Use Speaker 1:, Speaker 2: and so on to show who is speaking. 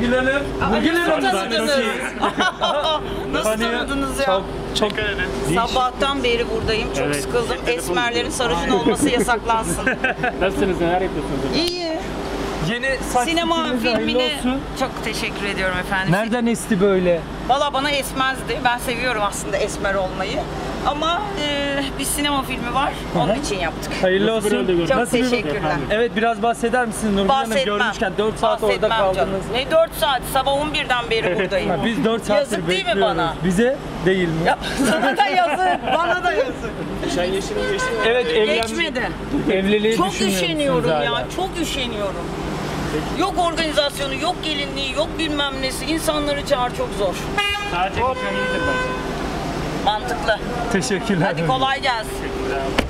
Speaker 1: Nurgül Hanım. Nurgül Hanım
Speaker 2: Tanıdınız. Nasıl tanıdınız ya?
Speaker 1: Çok
Speaker 2: Sabahtan beri buradayım. Çok
Speaker 3: Evet.
Speaker 2: sıkıldım. Esmerlerin sarışın olması yasaklansın.
Speaker 3: Nasılsınız, neler yapıyorsunuz?
Speaker 2: İyi.
Speaker 1: yeni saç
Speaker 2: Sinema
Speaker 1: stiliniz hayırlı
Speaker 2: filmini
Speaker 1: olsun.
Speaker 2: çok teşekkür ediyorum efendim.
Speaker 1: Nereden esti böyle?
Speaker 2: Valla bana esmezdi. Ben seviyorum aslında esmer olmayı. Ama bir sinema filmi var. Onun için yaptık.
Speaker 1: Hayırlı
Speaker 3: Nasıl bir
Speaker 1: olsun.
Speaker 3: rolde gördünüz?
Speaker 2: Çok
Speaker 1: Nasıl bir-
Speaker 2: teşekkürler.
Speaker 1: Evet, biraz bahseder misiniz Nurgül Hanım?
Speaker 2: Bahsetmem.
Speaker 1: Görmüşken 4 saat orada
Speaker 2: Bahsetmem
Speaker 1: kaldınız.
Speaker 2: canım. Ne 4 saat? Sabah 11'den beri buradayım.
Speaker 1: Ha, biz 4 saattir
Speaker 2: Yazık değil mi
Speaker 1: bekliyoruz.
Speaker 2: bana?
Speaker 1: Bize değil mi?
Speaker 2: Ya, sana da yazık, bana da yazık.
Speaker 1: Evet,
Speaker 2: Geçmedi.
Speaker 1: evliliği
Speaker 2: Çok
Speaker 1: düşünüyor musunuz
Speaker 2: üşeniyorum
Speaker 1: hala?
Speaker 2: ya, çok üşeniyorum. Yok organizasyonu, yok gelinliği, yok bilmem nesi. İnsanları çağır, çok zor.
Speaker 3: Sadece gitmen iyidir bence.
Speaker 2: Mantıklı.
Speaker 1: Teşekkürler.
Speaker 2: Hadi kolay gelsin.